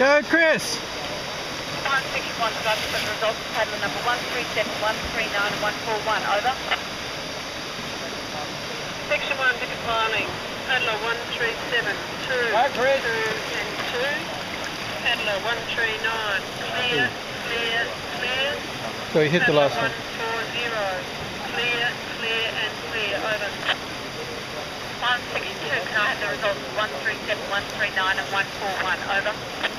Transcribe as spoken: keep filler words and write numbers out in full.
Go, Chris! one sixty-one, got the results of paddler number one three seven, one three nine and one four one, over. Section one, declining. Paddler one three seven, two, Go, Chris. two and two. Paddler one three nine, clear, clear, clear. So you hit the last one. one four zero, clear, clear and clear, over. one sixty-two, can I have the results of one three seven, one three nine and one four one, over.